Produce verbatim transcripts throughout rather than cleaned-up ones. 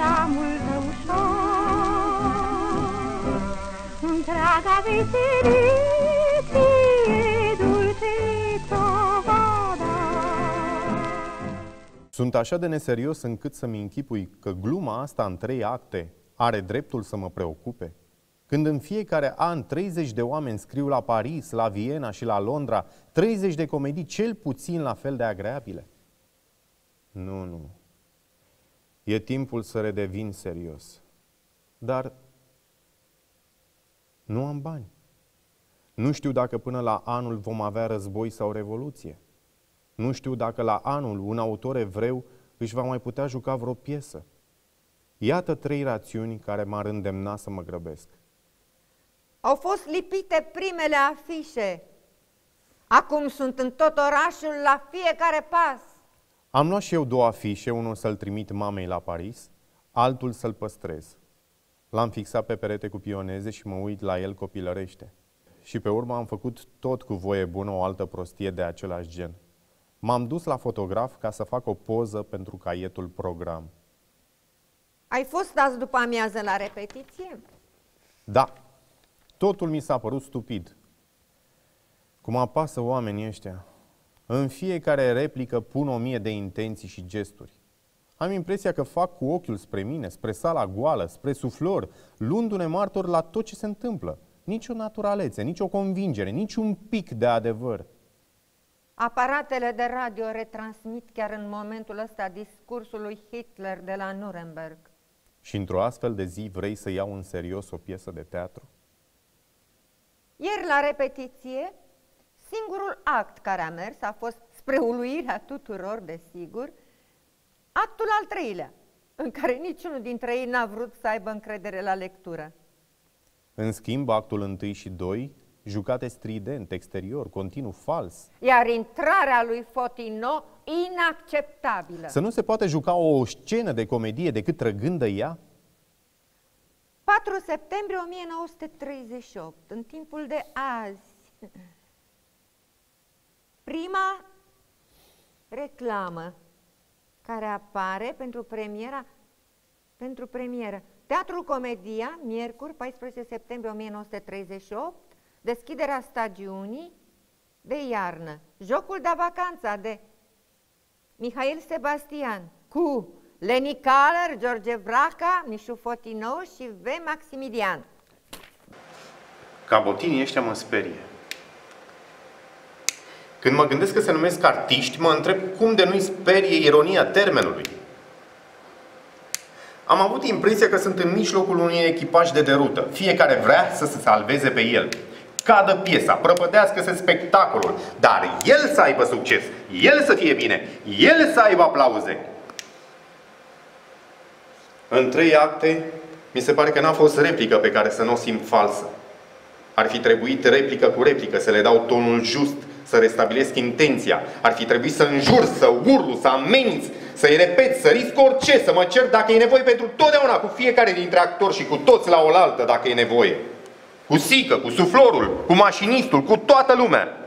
geamul tău ușor, întreaga veselie ție dulce-ți-o va da. Sunt așa de neserios încât să-mi închipui că gluma asta în trei acte are dreptul să mă preocupe? Când în fiecare an treizeci de oameni scriu la Paris, la Viena și la Londra, treizeci de comedii cel puțin la fel de agreabile? Nu, nu. E timpul să redevin serios. Dar nu am bani. Nu știu dacă până la anul vom avea război sau revoluție. Nu știu dacă la anul un autor evreu își va mai putea juca vreo piesă. Iată trei rațiuni care m-ar îndemna să mă grăbesc. Au fost lipite primele afișe. Acum sunt în tot orașul la fiecare pas. Am luat și eu două afișe, unul să-l trimit mamei la Paris, altul să-l păstrez. L-am fixat pe perete cu pioneze și mă uit la el copilărește. Și pe urmă am făcut tot cu voie bună o altă prostie de același gen. M-am dus la fotograf ca să fac o poză pentru caietul program. Ai fost azi după amiază la repetiție? Da. Totul mi s-a părut stupid. Cum apasă oamenii ăștia. În fiecare replică pun o mie de intenții și gesturi. Am impresia că fac cu ochiul spre mine, spre sala goală, spre suflor, luându-ne martori la tot ce se întâmplă. Nici o naturalețe, nici o convingere, nici un pic de adevăr. Aparatele de radio retransmit chiar în momentul ăsta discursul lui Hitler de la Nuremberg. Și într-o astfel de zi vrei să iau în serios o piesă de teatru? Ieri la repetiție, singurul act care a mers a fost, spre uluirea tuturor, desigur, actul al treilea, în care niciunul dintre ei n-a vrut să aibă încredere la lectură. În schimb, actul întâi și doi, jucate strident, exterior, continuu, fals. Iar intrarea lui Fotino, inacceptabilă. Să nu se poate juca o scenă de comedie decât trăgândă ea? patru septembrie o mie nouă sute treizeci și opt, în timpul de azi. Prima reclamă care apare pentru premiera, pentru premieră. Teatrul Comedia, miercuri, paisprezece septembrie o mie nouă sute treizeci și opt, deschiderea stagiunii de iarnă. Jocul de vacanța de Mihail Sebastian cu Leni Kaller, George Vraca, Mișu Fotino și V. Maximilian. Cabotinii ăștia mă sperie. Când mă gândesc că se numesc artiști, mă întreb cum de nu-i sperie ironia termenului. Am avut impresia că sunt în mijlocul unui echipaj de derută. Fiecare vrea să se salveze pe el. Cadă piesa, prăpădească-se spectacolul, dar el să aibă succes, el să fie bine, el să aibă aplauze. În trei acte, mi se pare că n-a fost replică pe care să nu o simt falsă. Ar fi trebuit replică cu replică, să le dau tonul just, să restabilesc intenția. Ar fi trebuit să înjur, să urlu, să ameninț, să-i repet, să risc orice, să mă cer dacă e nevoie pentru totdeauna cu fiecare dintre actori și cu toți la oaltă dacă e nevoie. Cu Sică, cu suflorul, cu mașinistul, cu toată lumea.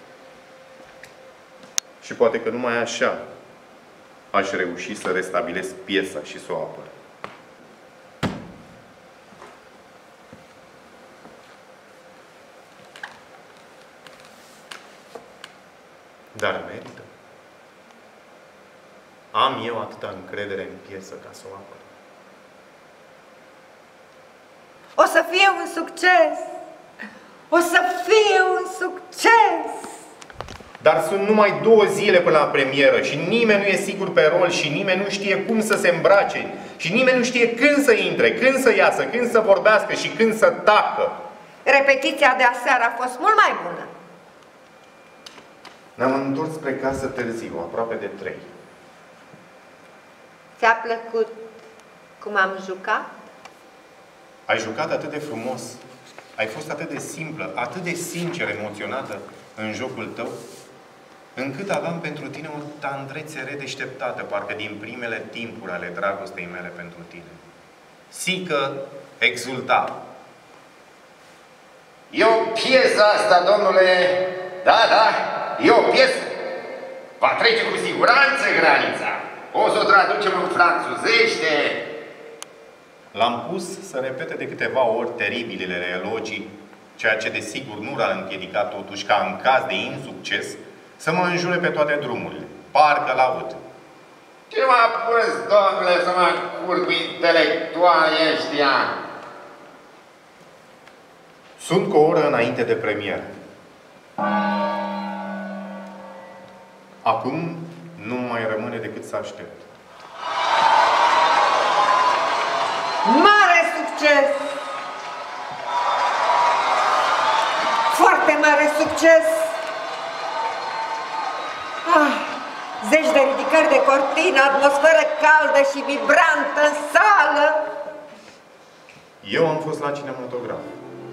Și poate că numai așa aș reuși să restabilesc piesa și să o apăr. Dar merită. Am eu atâta încredere în piesă ca să o apăr. O să fie un succes! O să fie un succes! Dar sunt numai două zile până la premieră și nimeni nu e sigur pe rol și nimeni nu știe cum să se îmbrace și nimeni nu știe când să intre, când să iasă, când să vorbească și când să tacă. Repetiția de aseară a fost mult mai bună. Ne-am întors spre casă târziu, aproape de trei. Ți-a plăcut cum am jucat? Ai jucat atât de frumos, ai fost atât de simplă, atât de sincer emoționată în jocul tău, încât aveam pentru tine o tandrețe redeșteptată, parcă din primele timpuri ale dragostei mele pentru tine. Sică exulta. E o piesă asta, domnule, da, da, e o piesă. Va trece cu siguranță granița. O să o traducem în franțuzește. L-am pus să repete de câteva ori teribilele elogii, ceea ce desigur nu l-a împiedicat totuși ca în caz de insucces să mă înjure pe toate drumurile. Parcă l-aud. Ce m-a pus, domnule, să mă încurc cu intelectualii ăștia? Sunt cu o oră înainte de premieră. Acum nu mai rămâne decât să aștept. Mare succes! Foarte mare succes! Ah, zeci de ridicări de cortină, atmosferă caldă și vibrantă în sală. Eu am fost la cinematograf.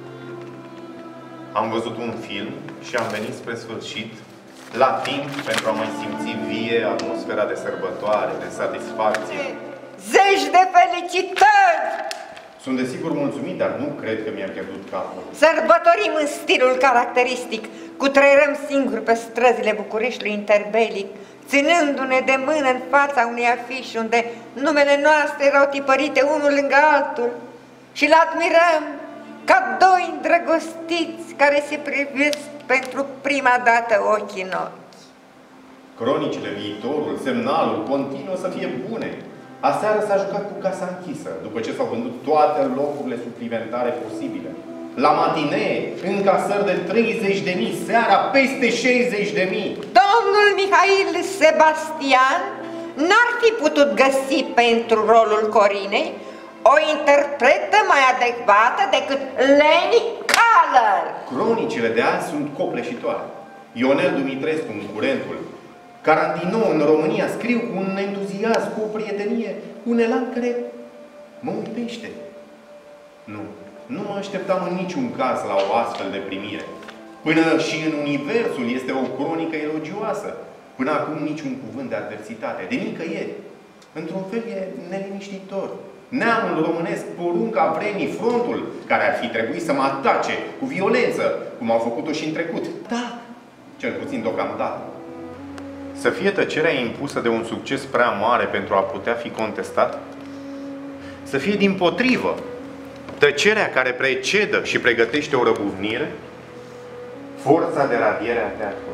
Am văzut un film și am venit spre sfârșit, la timp, pentru a mai simți vie atmosfera de sărbătoare, de satisfacție. Zeci de felicitări! Sunt desigur mulțumit, dar nu cred că mi-am pierdut capul. Sărbătorim în stilul caracteristic, cutrăirăm singuri pe străzile Bucureștiului interbelic, ținându-ne de mână în fața unui afiș unde numele noastre erau tipărite unul lângă altul și-l admirăm ca doi îndrăgostiți care se privesc pentru prima dată ochii în ochi. Cronicile, viitorul, semnalul continuă să fie bune. Aseară s-a jucat cu casa închisă, după ce s-au vândut toate locurile suplimentare posibile. La matinee, încasări de treizeci de mii, seara peste șaizeci de mii. Domnul Mihail Sebastian n-ar fi putut găsi pentru rolul Corinei o interpretă mai adecvată decât Leni Kaller. Cronicile de azi sunt copleșitoare. Ionel Dumitrescu, concurentul, Carantino în România, scriu cu un entuziasm, cu o prietenie, un elan care mă umpește. Nu, nu mă așteptam în niciun caz la o astfel de primire. Până și în universul este o cronică elogioasă. Până acum niciun cuvânt de adversitate, de nicăieri. Într-un fel e neliniștitor. Neamul românesc porunca vremii, frontul, care ar fi trebuit să mă atace cu violență, cum au făcut-o și în trecut. Da, cel puțin deocamdată. Să fie tăcerea impusă de un succes prea mare pentru a putea fi contestat? Să fie dimpotrivă tăcerea care precedă și pregătește o răbuvnire? Forța de radiere a teatrului.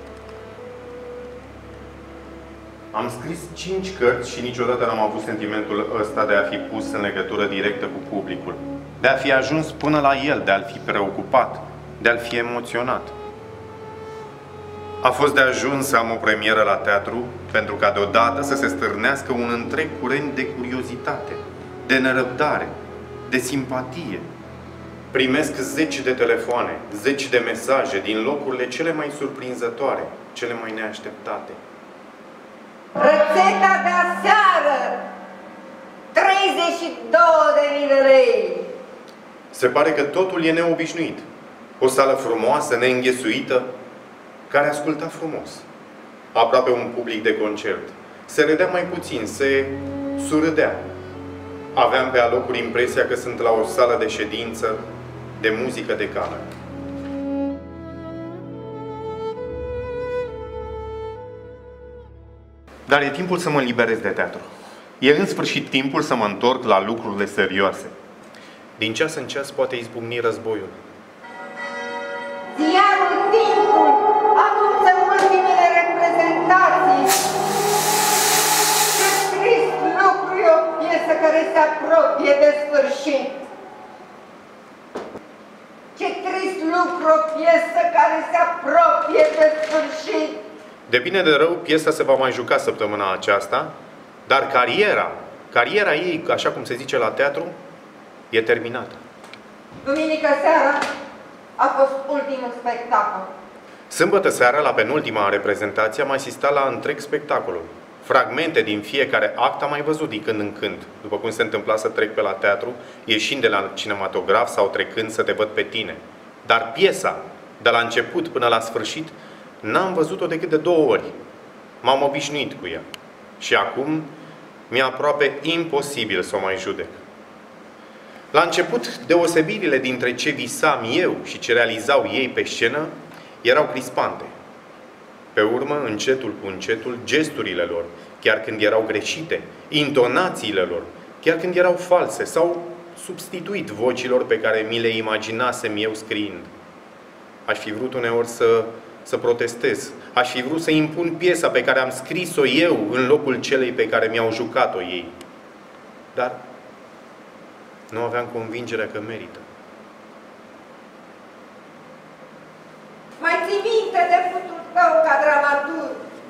Am scris cinci cărți și niciodată n-am avut sentimentul ăsta de a fi pus în legătură directă cu publicul. De a fi ajuns până la el, de a-l fi preocupat, de a-l fi emoționat. A fost de ajuns să am o premieră la teatru pentru ca deodată să se stârnească un întreg curent de curiozitate, de nerăbdare, de simpatie. Primesc zeci de telefoane, zeci de mesaje din locurile cele mai surprinzătoare, cele mai neașteptate. Rețeta de aseară! treizeci și două de mii de lei! Se pare că totul e neobișnuit. O sală frumoasă, neînghesuită, care asculta frumos. Aproape un public de concert. Se râdea mai puțin, se surâdea. Aveam pe alocuri impresia că sunt la o sală de ședință de muzică de cameră. Dar e timpul să mă liberez de teatru. E în sfârșit timpul să mă întorc la lucrurile serioase. Din ceas în ceas poate izbucni războiul. Ziarul Timpul anunță ultimele reprezentații. Ce trist lucru e o piesă care se apropie de sfârșit. Ce trist lucru o piesă care se apropie de sfârșit. De bine de rău, piesa se va mai juca săptămâna aceasta, dar cariera, cariera ei, așa cum se zice la teatru, e terminată. Duminică seara a fost ultimul spectacol. Sâmbătă seara, la penultima reprezentație, am asistat la întreg spectacolul. Fragmente din fiecare act am mai văzut din când în când, după cum se întâmpla să trec pe la teatru, ieșind de la cinematograf sau trecând să te văd pe tine. Dar piesa, de la început până la sfârșit, n-am văzut-o decât de două ori. M-am obișnuit cu ea. Și acum mi-e aproape imposibil să o mai judec. La început, deosebirile dintre ce visam eu și ce realizau ei pe scenă erau crispante. Pe urmă, încetul cu încetul, gesturile lor, chiar când erau greșite, intonațiile lor, chiar când erau false, s-au substituit vocilor pe care mi le imaginasem eu scriind. Aș fi vrut uneori să, să protestez. Aș fi vrut să impun piesa pe care am scris-o eu în locul celei pe care mi-au jucat-o ei. Dar nu aveam convingerea că merită. Mai ții minte de futul tău ca dramaturg?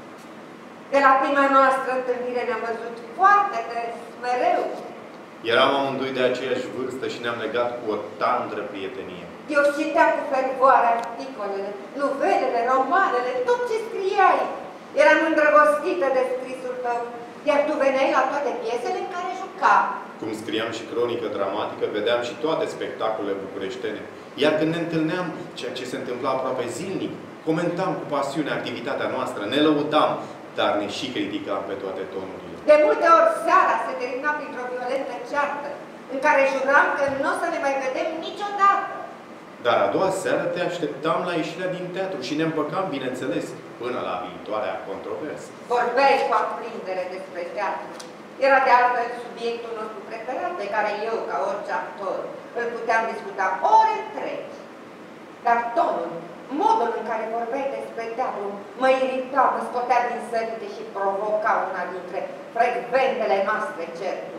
De la prima noastră întâlnire ne-am văzut foarte des, mereu. Eram amândoi de aceeași vârstă și ne-am legat cu o tandră prietenie. Eu citea cu fervoare articolele, novelele, romanele, tot ce scriai. Eram îndrăgostită de scrisul tău, iar tu veneai la toate piesele în care juca. Cum scriam și cronică dramatică, vedeam și toate spectacolele bucureștene. Iar când ne întâlneam, ceea ce se întâmpla aproape zilnic, comentam cu pasiune activitatea noastră, ne lăudam, dar ne și criticam pe toate tonurile. De multe ori seara se termina printr-o violentă ceartă, în care juram că nu o să ne mai vedem niciodată. Dar a doua seară te așteptam la ieșirea din teatru și ne împăcam, bineînțeles, până la viitoarea controversă. Vorbeai cu aprindere despre teatru. Era de altfel subiectul nostru preferat, pe care eu, ca orice actor, îl puteam discuta ore întregi. Dar tonul, modul în care vorbeai despre teatru, mă irita, mă scotea din sărite și provoca una dintre frecventele noastre certuri.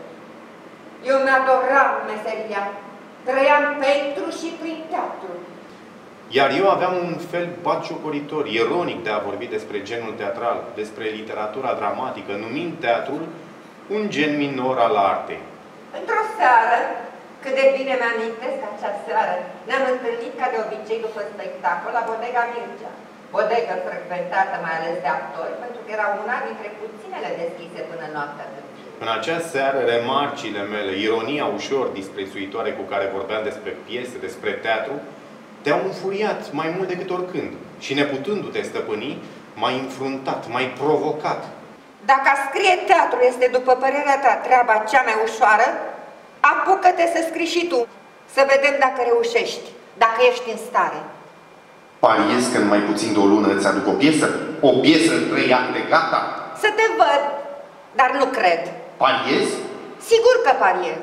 Eu mi-adoram meseria, trăiam pentru și prin teatru. Iar eu aveam un fel batjocoritor, ironic de a vorbi despre genul teatral, despre literatura dramatică, numind teatrul un gen minor al artei. Într-o seară, cât de bine mi-amintesc acea seară, ne-am întâlnit ca de obicei după spectacol la Bodega Mircea. Bodegă frecventată mai ales de actori, pentru că era una dintre puținele deschise până noaptea târziu. În acea seară, remarcile mele, ironia ușor disprețuitoare cu care vorbeam despre piese, despre teatru, te-au înfuriat mai mult decât oricând și, neputându-te stăpâni, m-ai înfruntat, m-ai provocat. Dacă a scrie teatru este, după părerea ta, treaba cea mai ușoară, apucă-te să scrii și tu, să vedem dacă reușești, dacă ești în stare. Pariez că în mai puțin de o lună îți aduc o piesă? O piesă în trei acte, gata? Să te văd, dar nu cred. Pariez? Sigur că pariez.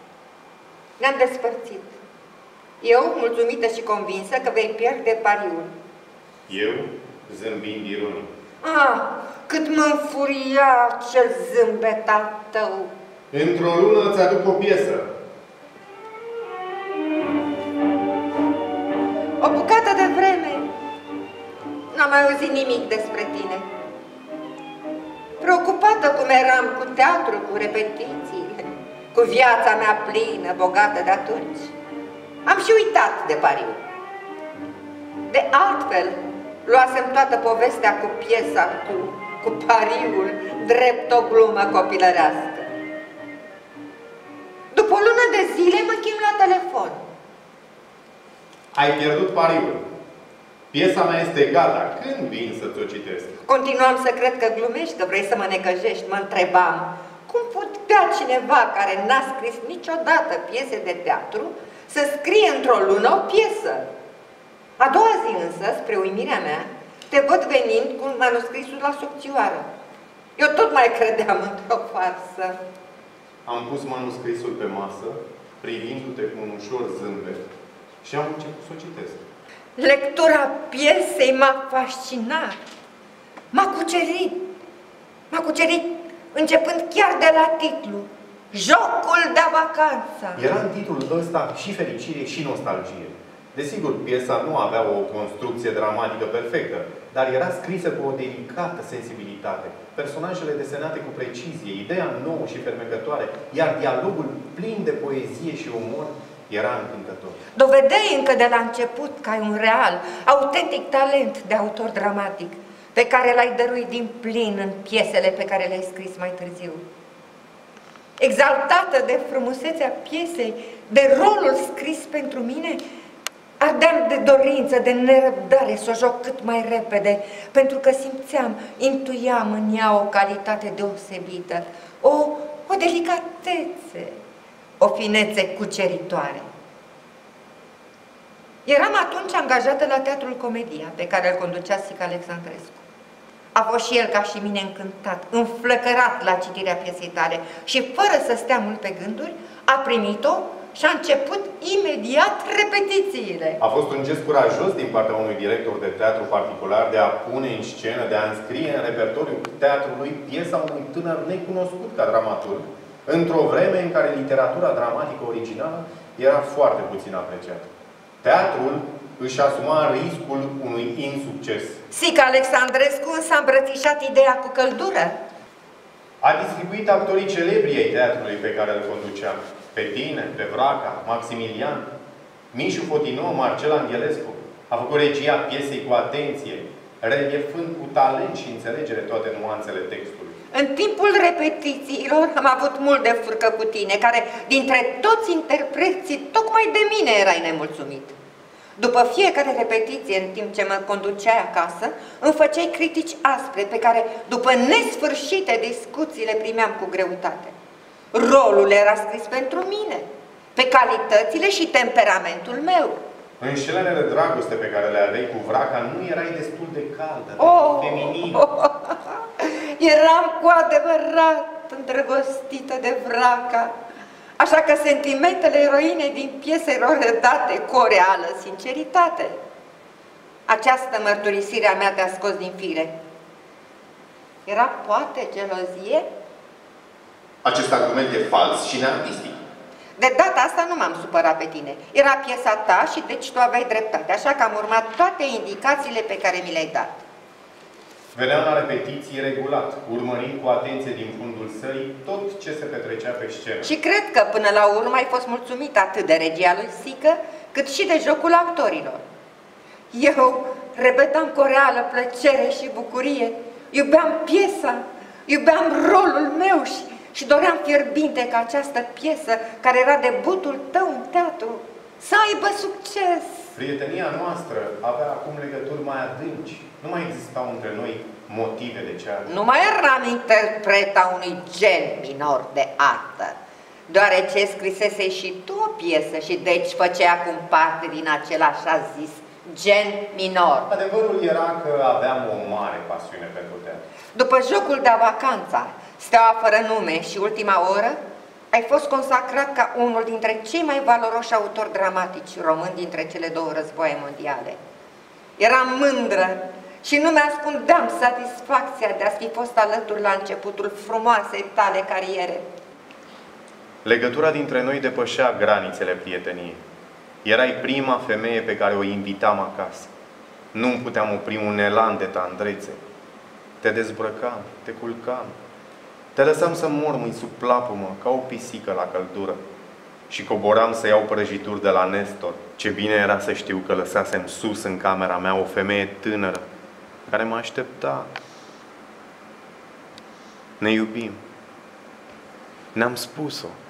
Ne-am despărțit. Eu, mulțumită și convinsă că vei pierde pariul. Eu, zâmbind ironic. Ah, cât mă înfuria acel zâmbet al tău. Într-o lună îți aduc o piesă. O bucată de vreme n-am mai auzit nimic despre tine. Preocupată cum eram cu teatru, cu repetițiile, cu viața mea plină, bogată de atunci, am și uitat de pariu. De altfel, luasem toată povestea cu piesa, cu, cu pariul, drept o glumă copilărească. După o lună de zile mă chem la telefon. Ai pierdut pariul. Piesa mea este gata. Când vin să-ți o citesc? Continuam să cred că glumești, că vrei să mă necăjești. Mă întrebam, cum putea cineva care n-a scris niciodată piese de teatru să scrie într-o lună o piesă? A doua zi însă, spre uimirea mea, te văd venind cu manuscrisul la subțioară. Eu tot mai credeam într-o farsă. Am pus manuscrisul pe masă, privindu-te cu un ușor zâmbet și am început să o citesc. Lectura piesei m-a fascinat, m-a cucerit, m-a cucerit începând chiar de la titlu, Jocul de vacanță. Era în titlul ăsta și fericire și nostalgie. Desigur, piesa nu avea o construcție dramatică perfectă, dar era scrisă cu o delicată sensibilitate, personajele desenate cu precizie, ideea nouă și fermecătoare, iar dialogul plin de poezie și umor era încântător. Dovedeai încă de la început că ai un real, autentic talent de autor dramatic, pe care l-ai dăruit din plin în piesele pe care le-ai scris mai târziu. Exaltată de frumusețea piesei, de rolul scris pentru mine, ardeam de dorință, de nerăbdare să o joc cât mai repede, pentru că simțeam, intuiam în ea o calitate deosebită, o, o delicatețe, o finețe cuceritoare. Eram atunci angajată la Teatrul Comedia, pe care îl conducea Sica Alexandrescu. A fost și el ca și mine încântat, înflăcărat la citirea piesei tale și fără să stea mult pe gânduri, a primit-o și a început imediat repetițiile. A fost un gest curajos din partea unui director de teatru particular de a pune în scenă, de a înscrie în repertoriul teatrului piesa unui tânăr necunoscut ca dramaturg, într-o vreme în care literatura dramatică originală era foarte puțin apreciată. Teatrul își asuma riscul unui insucces. Sica Alexandrescu însă a îmbrățișat ideea cu căldură. A distribuit actorii celebri ai teatrului pe care îl conducea. Pe tine, pe Vraca, Maximilian, Mișu Fotino, Marcel Anghelescu. A făcut regia piesei cu atenție, reliefând cu talent și înțelegere toate nuanțele textului. În timpul repetițiilor am avut mult de furcă cu tine, care dintre toți interpreții, tocmai de mine erai nemulțumit. După fiecare repetiție, în timp ce mă conduceai acasă, îmi făceai critici aspre, pe care, după nesfârșite discuții, le primeam cu greutate. Rolul era scris pentru mine, pe calitățile și temperamentul meu. În scenele de dragoste pe care le aveai cu Vraca, nu erai destul de caldă, oh, de feminină. Oh, eram cu adevărat îndrăgostită de Vraca. Așa că sentimentele eroinei din piese erau redate cu o reală sinceritate. Această mărturisire a mea te-a scos din fire. Era poate gelozie? Acest argument e fals și neartistic. De data asta nu m-am supărat pe tine. Era piesa ta și deci tu aveai dreptate, așa că am urmat toate indicațiile pe care mi le-ai dat. Veneam la repetiții regulat, urmărind cu atenție din fundul sării tot ce se petrecea pe scenă. Și cred că până la urmă ai fost mulțumit atât de regia lui Sică, cât și de jocul actorilor. Eu repetam cu o reală plăcere și bucurie, iubeam piesa, iubeam rolul meu și, și doream fierbinte ca această piesă, care era debutul tău în teatru, să aibă succes. Prietenia noastră avea acum legături mai adânci. Nu mai existau între noi motive de ceartă. Nu mai eram interpreta unui gen minor de artă, deoarece scrisese și tu o piesă și deci făceai acum parte din acel așa zis gen minor. Adevărul era că aveam o mare pasiune pentru teatru. După jocul de vacanța, Steaua fără nume și Ultima oră, ai fost consacrat ca unul dintre cei mai valoroși autori dramatici români dintre cele două războaie mondiale. Eram mândră și nu mi-ascundeam satisfacția de a fi fost alături la începutul frumoasei tale cariere. Legătura dintre noi depășea granițele prieteniei. Erai prima femeie pe care o invitam acasă. Nu-mi puteam opri un elan de tandrețe. Te dezbrăcam, te culcam. Te lăsam să mormâi sub plapumă ca o pisică la căldură. Și coboram să iau prăjituri de la Nestor. Ce bine era să știu că lăsasem sus în camera mea o femeie tânără care mă aștepta. Ne iubim. Ne-am spus-o.